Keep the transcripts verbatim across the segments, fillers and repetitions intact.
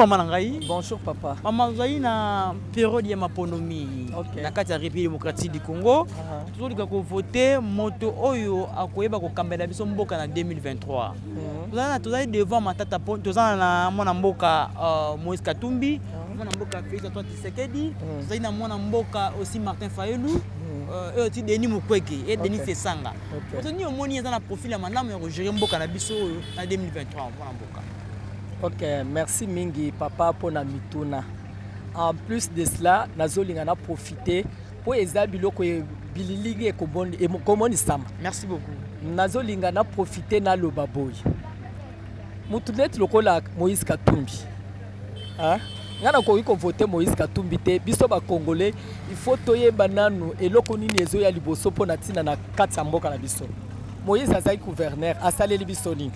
maman Nangai. Bonjour papa. Maman Zaï na période ya maponomi. Okay. Na kati ya République démocratique du Congo. Toujours lika ko voter moto oyo akoyeba ko kambela biso mboka na deux mille vingt-trois. Tozana tozali devant matata pon tozana na mwana mboka Moïse Katumbi, mwana mboka Félix Antoine Tshisekedi, tozali na mwana mboka aussi Martin Fayulu. Et aussi Denis Mukwege et Denis Sesanga. Parce que nous avons un profil à madame et gérer mboka na biso en deux mille vingt-trois. Ok, merci mingi papa pour na mituna. En plus de cela, nazolinga na profiter pour ezabilo ko bililingi ko bon et comment sam. Merci beaucoup. Nazolinga na profiter na lobaboy. Mutunet lokola Moïse Katumbi. Hein? Ngana ko iko voter Moïse Katumbi te biso ba congolais il faut toyer bananu eloko nini ezo ya liboso pona tina na kati ya mboka na biso. Moïse azali gouverneur asaleli biso nini?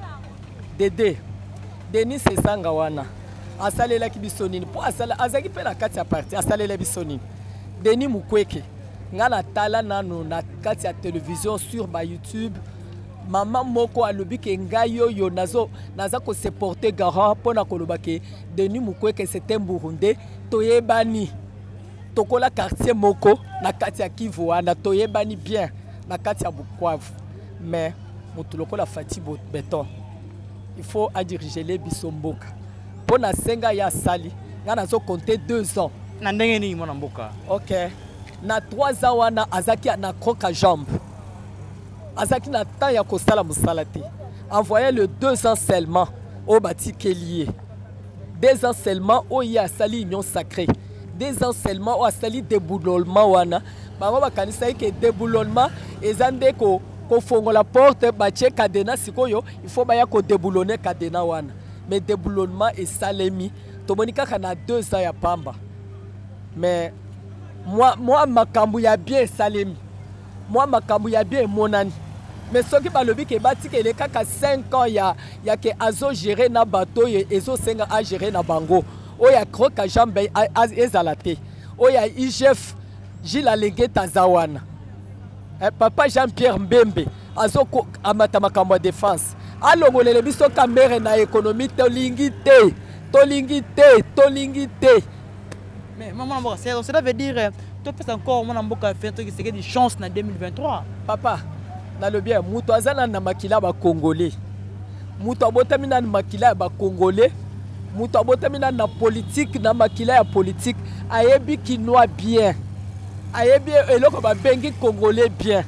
Dede Denis Sesanga wana asalela ki biso nini po asala azaki pe na kati ya parti asalela biso nini? Denis Mukwege ngana tala nanu na kati ya télévision sur ba YouTube. Maman moko alobi ke ngai oyo nazo naza ko se porter garant pona koloba ke Denis Mukwege c'est un Burundais toyebani tokola quartier moko na kati ya Kivu wana toyebani bien na kati ya Bukavu mais mutu lokola Fati Beton il faut à diriger les biso mboka pona senga ya sali ngana zo compter deux ans na ndenge ni mwana mboka. OK na trois ans wana azaki na croque jambe. Azaki na temps ya kosala musala te. Envoyé le deux ans seulement au bâti Kélié. Deux ans seulement au y a sali union sacrée. Deux ans seulement au a sali déboulonnement wana. Bango bakanisa ke déboulonnement ezande ko ko fongola porte bache kadena sikoyo il faut baya ko déboulonner kadena wana. Mais déboulonnement et salemi to monika kana deux ans ya pamba. Mais moi moi makambu ya bien salemi. Moi makambu ya bien monani. Mais ce qui balobi ke bati ke le kaka cinq ans ya ya ke azo gérer na bateau et ezo senga a gérer na bango. O ya croque jambe ezalate. O ya I G F Gilles Alenge Tazawana. Eh, papa Jean-Pierre Mbembe azo ko amata makambo ya défense. Alongolele biso kamere na économie tolingi te. Tolingi te, tolingi te. Mais maman mboka cela veut dire tu peux encore mwana mboka faire truc c'est des chances na deux mille vingt-trois. Papa na le bien mutu azana na makila ba congolais mutu abotami na makila ba congolais mutu abotami na politique na makila ya politique ayebi kinois bien ayebi eloko ba bengi congolais bien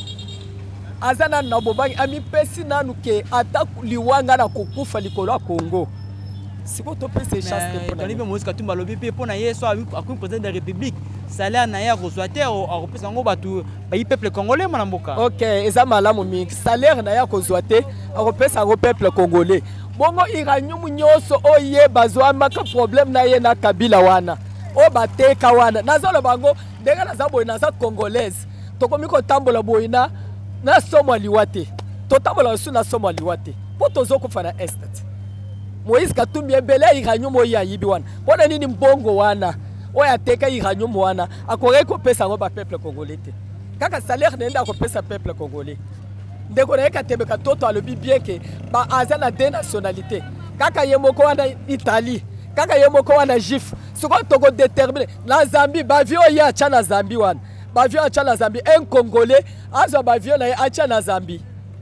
azana na bobangi ami pesi nanu ke ata liwanga na kokufa likolo ya Congo siko to pesi chance pour na libe Moïse Katumbi lobi pe pona yeso akun président de la République salaire na ya kozwater a repesa ngo batu ba peuple congolais mwana mboka. OK eza malamu mingi salaire na ya kozwater a repesa ngo peuple congolais bongo iranyumu nyoso oye bazwa maka problème na ye na Kabila wana o bateka wana nazolo bango ndenge na zabo na za congolaise tokomi ko tambola boyina na somo liwate to tambola su na somo liwate po tozo ko fana estate Moïse Katumbi ebele iranyumu ya yibi wana pona nini mbongo wana oya teka iranyumu wana akore ko pesa ngo ba peuple congolais te kaka salaire nenda ko pesa peuple congolais ndeko na ekatebe ka toto alobi bien ke ba azana de nationalité kaka yemoko wana Italie kaka yemoko wana Jif siko toko déterminer na Zambie ba vio ya acha na Zambie wana ba vio acha na Zambie un congolais azo ba vio na acha na Zambie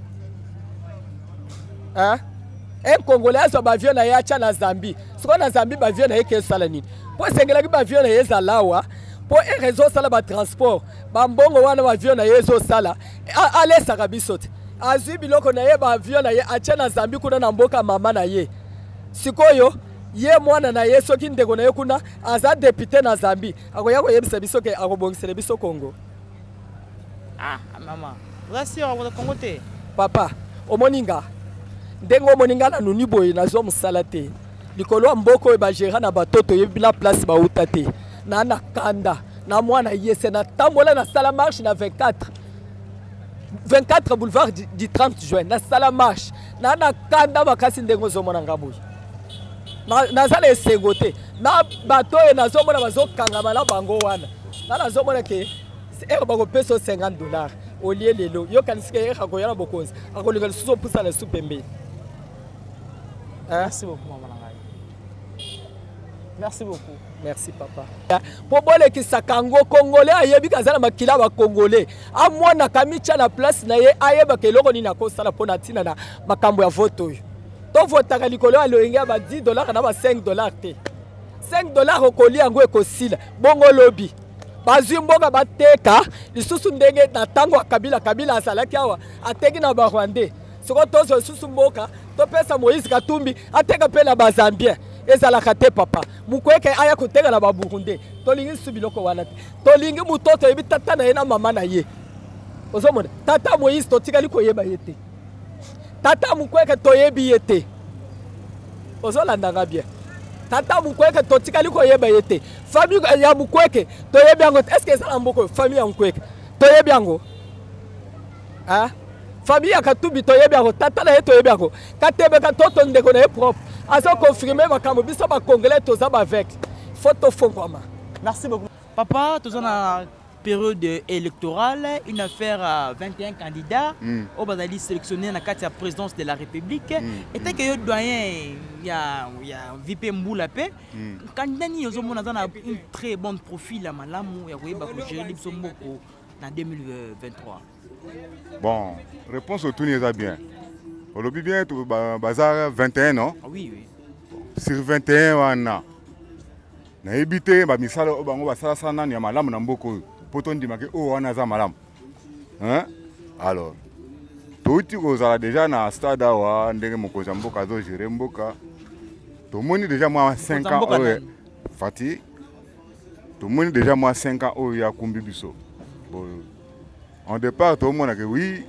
hein un congolais azo ba vio na acha na Zambie siko na Zambie ba vio na yeke sala nini po sengela ki ba vio na yeza lawa po e réseau sala ba transport ba mbongo wana ba vio na yezo sala ale saka bisote azwi biloko na ye ba vio na ye acha na Zambie kuna na mboka mama na ye sikoyo ye mwana na ye soki ndeko na ye kuna aza député na Zambie akoya ko yebisa biso ke akobongisela biso Congo. Ah mama rasio wa Congo te papa omoninga ndengo moninga na nuni boye na zo musala te likolo mboko e ba gera na batoto yebila place ba utate na na kanda na mwana yese na tambola na sala marche na vingt-quatre vingt-quatre boulevard du trente juin na sala marche na na kanda bakasi ndengo zo mona ngaboyi na na sala esengote na bato e na zo mona bazo kangama na bango wana na na zo mona ke ero bako peso cinquante dollars au lieu lelo yo kanisike ero ko yana bokonzi akolinga suso pusa na supembe. Merci beaucoup maman. Merci beaucoup. Merci papa. Pour bolé qui sakango congolais ayebi kazala makila ba congolais. A moi na kamicha na place na ye ayeba ke loko ni na ko sala pona tina na makambo ya voto. To vota ka likolo aloyenga ba dix dollars na ba cinq dollars te. cinq dollars okoli yango ekosila. Bongo lobby. Bazwi mboka bateka lisusu ndenge na tango ya Kabila Kabila asalaki awa ateki na ba Rwandais. Soko tozo lisusu mboka to pesa Moïse Katumbi ateka pe na ba Zambien. Ezalaka te papa mukweke aya koteka na ba Burundi tolingi subiloko wana te tolingi mutoto yebi tata na ye na mama na ye ozomona tata Moïse totikali koyeba ye te tata mukweke toyebi ye te ozolandanga bien tata mukweke totikali koyeba ye te famille ya mukweke toyebi yango est-ce que ezala mboko famille ya mukweke toyebi yango ah famille ya Katumbi toyebi yango tata na ye toyebi yango katebe ka toto ndeko na ye propre azo confirmer makambo biso ba congolais toza ba avec photo fongwama. Merci beaucoup papa. Tous en a période électorale, une affaire à vingt et un candidats mm. au bazali sélectionné dans la présidence de la République mm. et tant que yo doyen il y a il y a V P Mboula pe candidat ni yozo mona dans un très bon profil à malamu ya koyeba ko gérer biso mboko en deux mille vingt-trois. Bon, réponse au tout n'est pas bien. Au lobby bien, tout bazar vingt et un non? Ah oui, oui. Sur vingt et un wana. Na ebité ba misala o bango basala sana ni malamu na mboko. Poto ndimake o wana za malamu. Hein? Alors, touti kozala déjà na stade wa ndenge mokonza mboka zo gérer mboka. To moni déjà moi cinq ans o Fati. To moni déjà moi cinq ans o ya kumbi biso. Bon, en départ tout le monde a dit oui.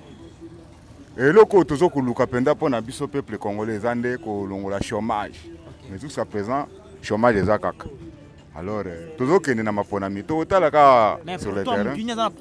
Et le côté toujours que Luka Penda pour na biso peuple congolais zande ko longola chômage. Mais jusqu'à présent chômage est zakak. Alors toujours que na mapona mito talaka sur le terrain.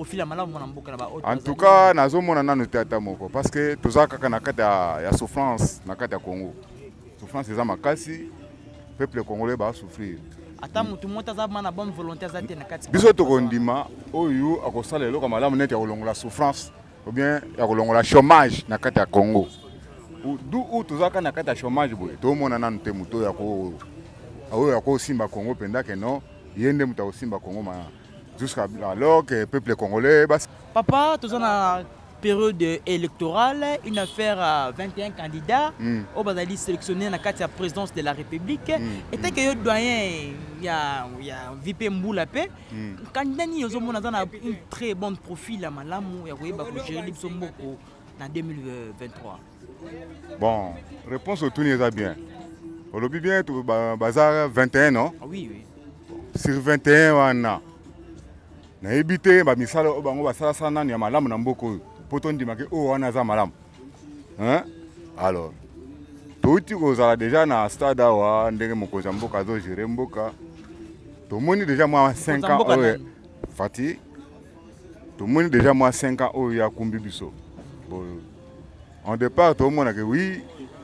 En tout cas nazo mona nanu tata moko parce que tozaka na kata ya souffrance na kata Congo. Souffrance za makasi peuple congolais va souffrir. Ata mutu mota za bana bonne volonté za te na kati. Biso to kondima oyo akosala eloko malamu neti ya kolongola souffrance ou bien ya kolongola chômage na kati ya Congo. Du ou tozaka na kati ya chômage boye to mona nanu te muto ya ko oyo ya ko simba Congo penda que non yende muta ko simba Congo ma jusqu'à alors que peuple congolais bas. Papa tozana période électorale, une affaire à vingt et un candidats mm. au bazali sélectionné dans la présidence de la République mm. et tant que yo doyen il y a il y a V P Mboula pe candidat ni yozo mona dans un très bon profil à malamu ya koyeba ko gérer biso mboko en deux mille vingt-trois. Bon, réponse au tout n'est pas bien. Au lobby bien tout bazar vingt et un non? Ah oui oui. Sur vingt et un wana. Na ebité ba misala o bango basala sana ni malamu na mboko. Poto ndimake o wana za malamu. Hein? Alors, touti kozala déjà na stade wa ndenge mokonza mboka zo gérer mboka. To moni déjà moi cinq ans o Fati. To moni déjà moi cinq ans o ya kumbi biso. Bon, en départ tout le monde a dit oui.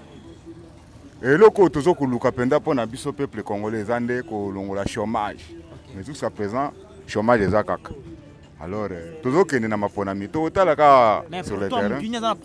Et le côté toujours que Luka Penda pour na biso peuple congolais zande ko longola chômage. Mais jusqu'à présent chômage est zakak. Alors, toujours que nous avons fait un mito, sur le terrain.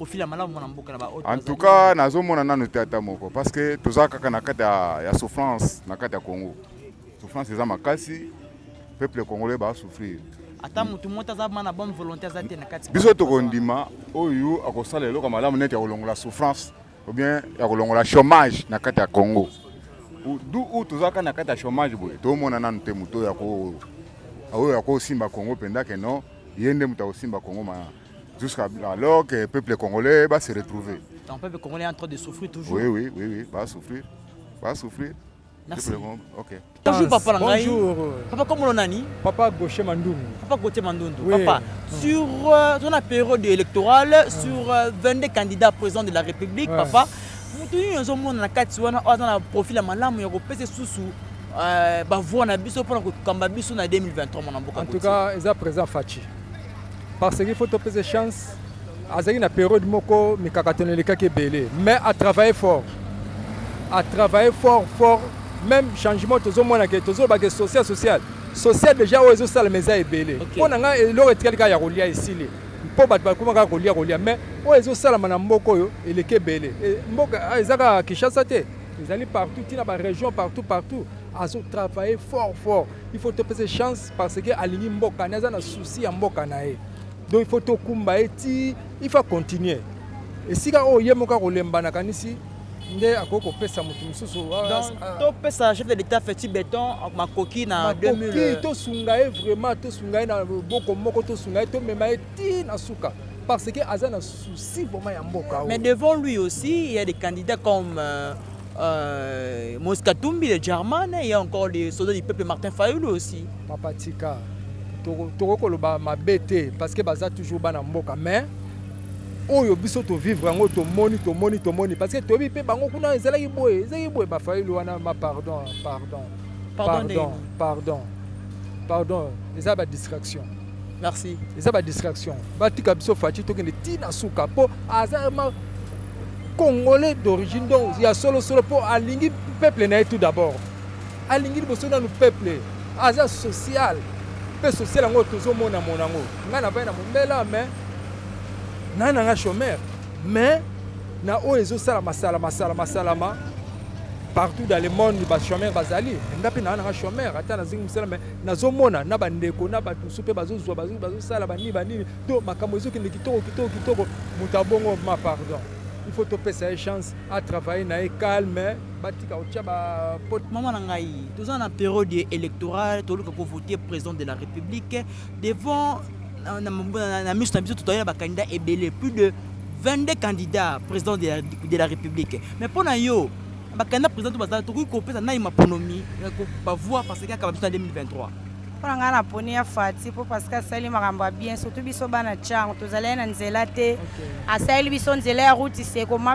En tout cas, nous avons fait un moko parce que tout ça, il y a souffrance dans le Congo. Souffrance, c'est ça, le peuple congolais va souffrir. Ata mutu mota za bana bonne volonté za te na kati. Biso to kondima oyo akosala eloko malamu neti ya kolongola souffrance ou bien ya kolongola chômage na kati ya Congo. Du ou tozaka na kati ya chômage boye. To mona nanu te muto ya ko oyo ya ko simba Congo penda que non yende muta ko simba Congo ma jusqu'à alors que le peuple congolais va se retrouver. Le peuple congolais est en train de souffrir toujours. Oui oui oui oui, va souffrir. Va souffrir. Merci. Ok. Bonjour papa Langai. Bonjour. Papa comment on a ni? Papa Gaucher Mandungu. Papa Gauthier Mandundu. Oui. Papa, sur euh, la période électorale, ah. sur euh, vingt-deux candidats présidents de la République, ouais. Papa, nous avons un profil à malamu, il sous bah voir na biso pour combat biso na deux mille vingt-trois mon amboka. En tout cas, ils ont présent Fachi. Parce qu'il faut te des chances. À une période moko mikakatone le kake belé, mais à travailler fort. À travailler fort fort. Même changement tous au moins que tous au bague social social social déjà aux social mais ça est belé on a un l'autre quelqu'un y a relié ici pour battre comment on relié relié mais aux social mana mboko yo il est belé mboka ezaka Kinshasa te ils allaient partout dans la région partout partout azo travailler fort fort. Il faut te passer chance parce que alingi mboka na za na souci ya mboka na ye. Donc il faut to kumba eti, il faut continuer. Et si ka o yemoka kolemba na kanisi nde akoko pesa mutu mususu. Donc to pesa chef de l'état fait béton ma coquille na deux mille. To sungaye vraiment to sungaye na boko moko to sungaye to mema eti na suka. Parce que Azan a souci vraiment ya mboka. Mais devant lui aussi, il y a des candidats comme euh, euh, Moïse Katumbi, le Germain, il y a encore les soldats du peuple Martin Fayulu aussi. Papa Tika, Toroko loba ma bête parce que Baza toujours bana mboka mais oyo biso to vivre ngo to moni to moni to moni parce que to bi pe bango kuna ezala iboye, ezala iboye ba Fayulu wana ma pardon, pardon. Pardon, pardon. Pardon, ezala ba distraction. Merci. Et ça va distraction. Batika biso fati to kende tina suka po azama congolais d'origine donc il y a solo solo po alingi peuple na tout d'abord. Alingi boso na nous peuple. Aza social. Pe social ngo tozo mona mona ngo. Nga na ba na mbela mais na na nga chômeur. Mais na o ezo sala masala masala masalama. Partout dans le monde, les chômeurs bazali. Ndapi na na chômeur, ata na zingi musala mais nazomona na bandeko na batu supe bazozwa bazo bazo sala bani bani to makambo ezo kende kitoko kitoko kitoko mutabongo ma pardon. Il faut te passer une chance à travailler na calme, batika ocha ba pot maman ngai. Tous en période électorale, tout le ko voter président de la République devant na na mission na biso tout ba candidat ebele plus de vingt-deux candidats président de la, de la République. Mais pour na yo bakanda président bazala to ko pesa na imaponomi ko ba voir parce que akaba en deux mille vingt-trois. Pour nga poni ya fati pour parce que sali makambo bien surtout biso bana chango to zala na nzela te asali biso nzela ya route c'est comment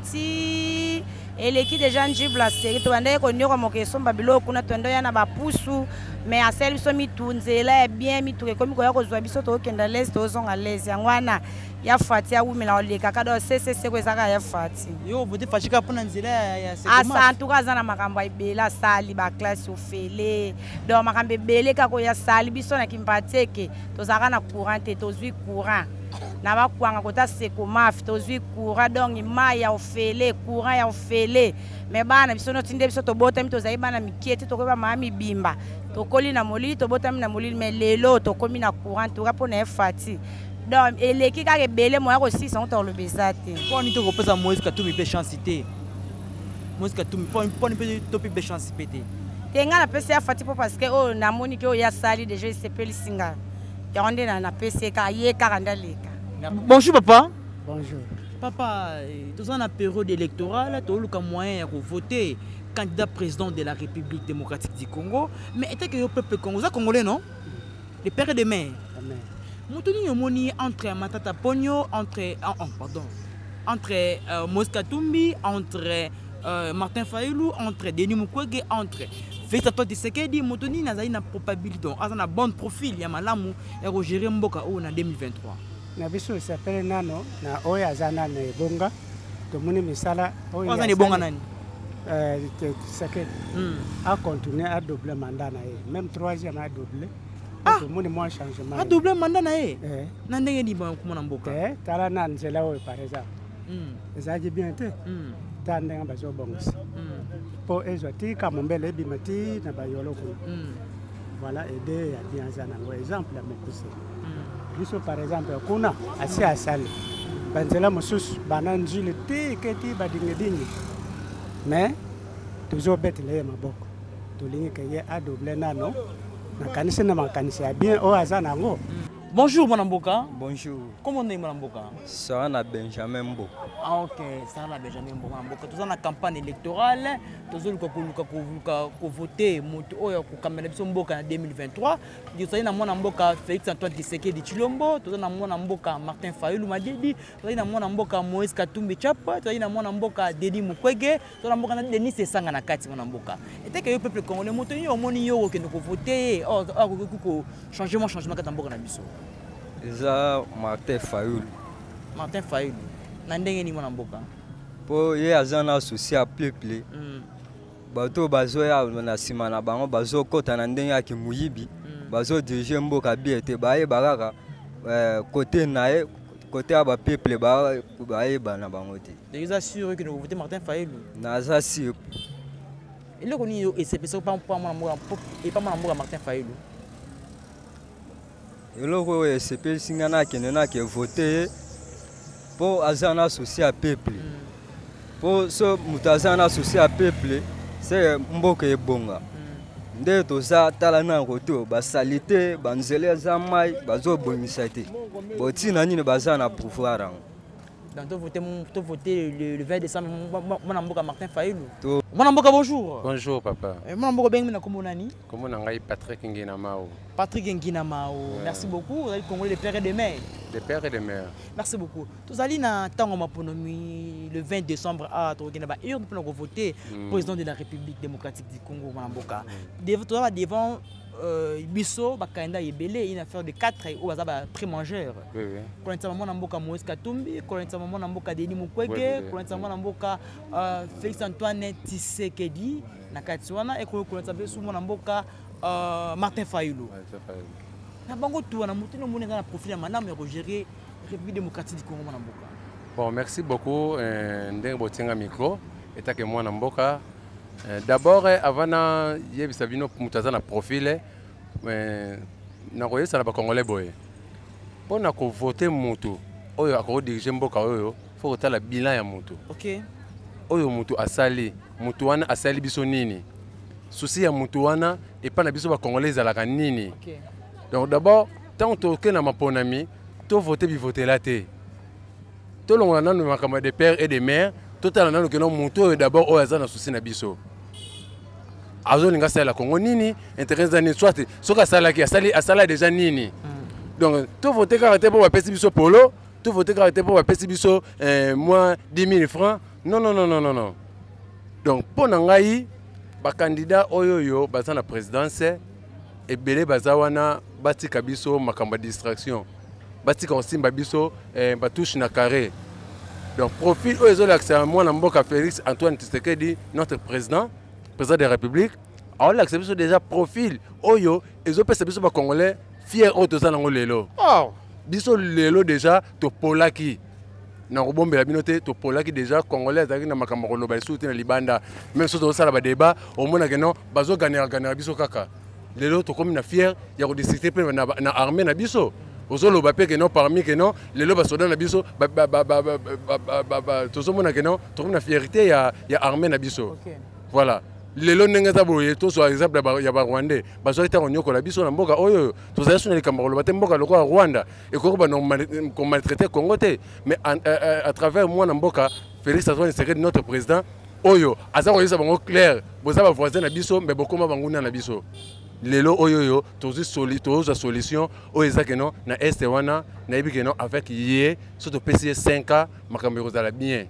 feketi eleki déjà njibla série to banda ko nyoko mokeso babilo kuna to ndoya na bapusu mais asali biso mitunzela ya bien mituke komi ko ya ko zwa biso to kenda l'est to zonga l'est yangwana ya fati ya wumela oleka kado ccc ko ezaka ya fati yo vote fachika pona nzela ya c'est comment asa ntuka zana makambo ibela sali ba classe ofele donc makambo ibele kako ya sali biso na kimpateke to zaka na courant te to zwi courant na ba kwanga kota seko maf to zwi courant donc ma ya ofele courant ya ofele mais bana biso no tinde biso to bota mi to zai bana mikiete to ko ba mami bimba to koli na molili to bota mi na molili mais lelo to komi na courant to ka pona fati. Donc, et l'équipe a rebellé, moi aussi, sont dans le bizarre. Pour nous, on peut ça, Moïse Katumbi peut chanter. Moïse Katumbi, pour nous, on peut chanter. Tenga na pese ya fati parce que oh na moni que ya sali déjà il s'appelle singa. Ya onde na na pese ka ye karanda leka. Bonjour papa. Bonjour. Papa, tous en période électorale, tu as le moyen de voter candidat président de la République démocratique du Congo, mais est-ce que le peuple congolais congolais non? Le père de mère. Amen. Moutoni yomoni entre Matata Ponyo, entre oh, oh, pardon, entre euh, Moïse Katumbi, entre euh, Martin Fayulu, entre Denis Mukwege, entre Félix Antoine Tshisekedi, Moutoni nazali na probabilité, azana bon profil ya malamu ya gérer mboka o na deux mille vingt-trois. Na biso s'appelle nano na oya azana na bonga to moni misala oya azana bonga nani euh Tshisekedi a continuer à doubler mandat na ye, même troisième a doublé. Ah, tout le monde changement. A doublé mandat na ye. Eh. Na ndenge ni ba kuma na mboka. Eh, tala na nzela o par exemple. Mm. Ezaji bien te. Mm. Tande nga bazo bongisi. Mm. Po ezoti ka mombele bimati na bayolo ko. Mm. Voilà aider ya bien zana ngo exemple ya mokuse. Mm. Biso par exemple kuna asi asali. Banzela mosusu bananjile te keti badinge dingi. Mais toujours bête le maboko. Tolingi ke ye a doublé nano. Bien. Bonjour Mwanamboka. Bonjour. Comment est Mwanamboka? Ça na Benjamin Mbo. Ah ok, ça na Benjamin Mbo Mwanamboka. Tous en campagne électorale, tous on ko voter moto oyo ko kamela biso mboka na deux mille vingt-trois. Nous sommes na Mwanamboka Félix Antoine Tshisekedi Tshilombo, tous na Mwanamboka Martin Fayulu Madidi, tous na Mwanamboka Moïse Katumbi Chapa, tous na Mwanamboka Denis Mukwege, tous na Mwanamboka Denis Sesanga na kati Mwanamboka. Et que le peuple congolais moto yo moni yo ke ko voter, oh ko changement changement ka tamboka na biso. Eza Martin Fayulu. Martin Fayulu. Nandenge ni Mwanamboka. Po ye azana souci a peuple. Mm. Bato bazo ya na sima na bango bazo kota na ndenge ya kimuyibi. Mm. Bazo diriger mboka biete baye baraka euh côté nae côté ya ba peuple ba baye bana bango te. Déjà sûr que nous voter Martin Fayulu. Na za sûr. Il est connu et c'est pas pas et pas mon Martin Fayulu. Il est connu et c'est pas singana qui n'a que voté pour azana associé à peuple. Pour ce mutazana associé à peuple, c'est mboka ebonga. Nde toza talana koto basalité banzele zamai bazo bomisate. Boti nani ne bazana pouvoir. Donc, tu voté, voté le, le vingt décembre, mon mboka Martin Fayulu. Mon mboka bonjour. Bonjour papa. Mon mboka ben comment nani? Comment ngai Patrick Nginamao. Patrick Nginamao. Ouais. Merci beaucoup. Vous allez Congolais des pères et des mères. Des pères et des mères. Merci beaucoup. Tous allez na tango maponomi le vingt décembre à Toginaba et on peut voter président de la République démocratique du Congo mon mboka. Devant devant Euh, biso bakanda yebele une affaire de quatre au bazaba pré-mangeur. Oui oui. Quand on mona mboka Moïse Katumbi, quand on mona mboka Denis Mukwege, quand on mona mboka Félix Antoine Tshisekedi na Katswana et quand on beso mona mboka Martin Fayulu. Na bango tout na mutino mona na profil manam ya gérer République démocratique du Congo mona mboka. Bon, merci beaucoup ndenge botinga micro eta ke mwana mboka. D'abord, avant de faire un profil, na koyesa na ba Congolais boye. Pour na ko voter mutu, oyo akoko diriger mboka oyo, faut que la bilan ya mutu. OK. Oyo mutu asali, mutu wana asali biso nini? Souci ya mutu wana et pas na biso ba Congolais alaka nini. OK. Donc d'abord, tant que tu na maponami, to voter bi voter la té. To longana no makama des pères et des mères, total na no que no mutu d'abord oyo azana souci na biso. Azo linga sala Congo nini intérêt d'année soit ce que sala qui a sali a sala déjà nini donc tout voter caractère pour pesi biso polo tout voter caractère pour pesi biso moins dix mille francs non non non non non non donc pour ngai ba candidat oyoyo baza na présidence et belé bazawana batika biso makamba distraction batika osimba biso ba touche na carré donc profil oyo l'accès moi na mboka Félix Antoine Tshisekedi notre président président de la République, on a accepté déjà profil oyo et zo pesa biso ba Congolais fier o toza nango lelo. Oh, biso lelo déjà to polaki. Na robombe la binote to polaki déjà Congolais azaki na makambo ko loba souti na libanda. Même so to sala ba débat, au mona que non bazo gagner gagner biso kaka. Lelo to comme na fier ya ko discuter pe na na armée na biso. Ozo loba pe que non parmi que non lelo ba soda na biso ba ba ba ba ba to zo mona que non to comme na fierté ya ya armée na biso. Voilà. Lelo ndenge za boye to so exemple ya ba Rwandais bazo ita onyoko la biso na mboka oyo to za suna likambo lo bate mboka lokwa Rwanda et ko ba non ko maltraiter Congo te mais à travers moi na mboka Félix Antoine Tshisekedi notre président oyo aza ko yesa bango clair boza ba voisin na biso mais bokoma banguna na biso lelo oyo yo to zi soli to za solution o ezake non na este wana na ibike non avec yé surtout P C cinq ans makambo za la bien.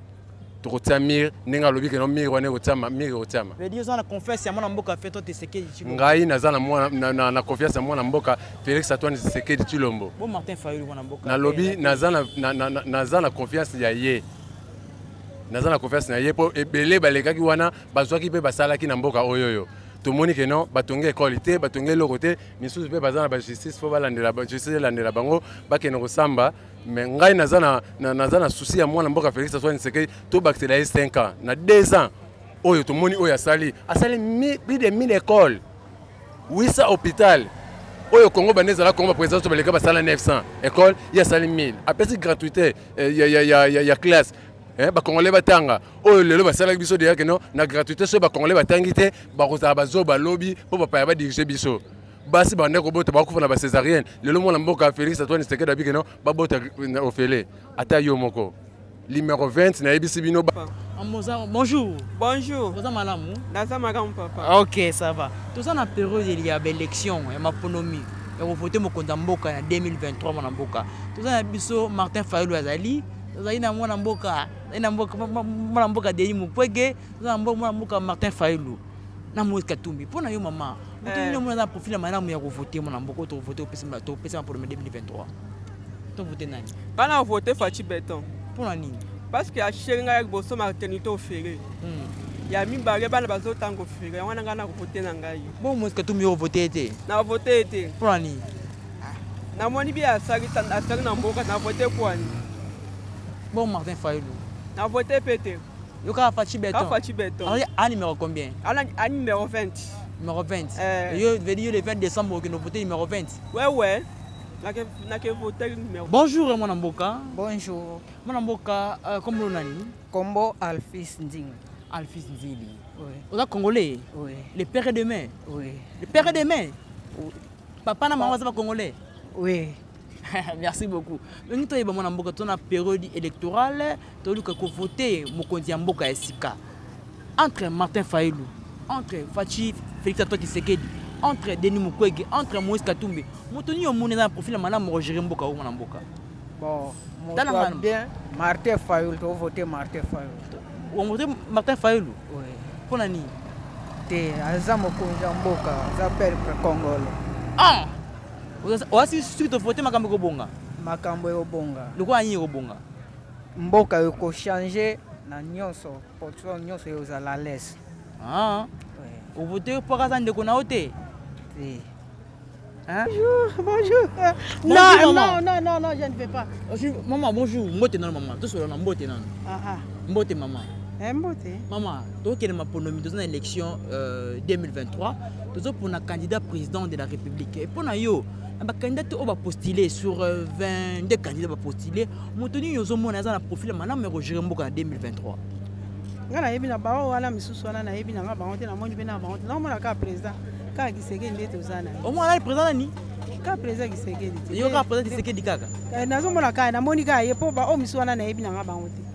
Mir ninga lobi ke no mir wane otama mir otama veut dire ça la confiance ya mwana mboka fait toi Tshisekedi Tshilombo ngai nazana mwana na na confiance ya mwana mboka Félix Antoine Tshisekedi Tshilombo bon Martin Fayulu mwana mboka na lobi nazana nazana confiance ya ye nazana confiance na ye po ebele balekaki wana bazwaki pe basalaki na mboka oyoyo tomoni ke non batonge école te batonge loko te misusu pe bazana ba justice fo balandela ba justice landela bango bakene ko samba mais ngai nazana nazana souci ya mwana mboka Félix Antoine Tshisekedi to bakitela cinq ans na deux ans oyo tomoni oyo asali asali plus de mille écoles huit cents hôpital oyo Congo baneza la Congo président to baleka basala neuf cents écoles ya sali mille apesi gratuité ya ya ya ya classe eh ba Congolais batanga oyo lelo basala biso déjà que non na gratuité so ba Congolais batangi te ba kozala bazo ba lobby po papa ya ba diriger biso basi bande ko bota ba kufa na ba césarienne lelo mona mboka Félix Antoine Tshisekedi abi que non ba bota ofele ata yo moko numéro vingt na ebisi bino bonjour bonjour vous malamu naza malamu papa OK ça va tout ça na période il y a élection et ma ponomi et vous votez mo konda mboka na deux mille vingt-trois mona mboka tout ça na biso Martin Fayulu azali azali mwana mboka ina mboka mwana mboka Denis Mukwege na mwana mboka Martin Fayulu na Moïse Katumbi pona yo mama mutu mwana na profil malamu ya voter mwana mboka to voter au P C to P C pour deux mille vingt-trois to voter nani bana voter Fachi Beton pona nini parce que a chéringa ya boso maternité oféré ya mibale bana bazo tango oféré wana ngana voter na ngai bon Moïse Katumbi yo voter te na voter te pona nini na moni bi asari asari na mboka na voter kwani bon Martin Fayulu na voter pété Yo ka Fachi Béton. Ka Fachi Béton. Alors à numéro combien? À numéro vingt. Numéro vingt. Euh... Yo veut dire le vingt décembre que nous votons numéro vingt. Ouais ouais. N'a que voté numéro. Bonjour mon Amboka. Bonjour. Mon Amboka euh, comme le nani? Combo Alphys Nding. Alphys Nzili. Oui. Vous êtes congolais? Oui. Le père de main? Oui. Le père de main? Oui. Papa na maman c'est congolais? Oui. Merci beaucoup. Nous avons mon Amboka ton période électorale, tu as voté Mokonzi Amboka Esika. Entre Martin Fayulu, entre Fachi Félix Antoine Tshisekedi, entre Denis Mukwege, entre Moïse Katumbi. Motoni au monde dans le profil madame Roger Mboka ou mon Amboka. Bon, moi bien Martin Fayulu, tu as voté Martin Fayulu. On voté Martin Fayulu? Oui. Pour nani? Te aza Mokonzi Amboka, aza peuple congolais. Ah! Oasi suite au voté makambo ko bonga. Makambo yo bonga. Le quoi anyi ko bonga? Mboka yo ko changer na nyonso, pour nyonso yo za la laisse. Ah. Oui. Au voté pour ka ndeko na oté. Si. Hein? Bonjour, bonjour. Bonjour, non, non, non, non, non, je ne vais pas. Maman, bonjour. Mbote non maman. Tout sur la mbote non. Ah ah. Mbote maman. Mbote. Maman, donc il y a une dans l'élection euh, deux mille vingt-trois, donc pour un candidat président de la République. Et pour yo, un candidat qui va postuler sur vingt-deux candidats va postuler, mon tenu yo zomo na za profil madame Roger Mboka en deux mille vingt-trois. Ngala yebi na bawo wala misusu wana na yebi na ngaba honte na monji bena ba honte. Na mona ka président. Ka Kiseke ndete uzana. Au moins le président ni ka président Kiseke ndete. Yo ka président Kiseke dikaka. Na zo mona ka na moni ka yepo ba o misu wana na yebi na ngaba honte.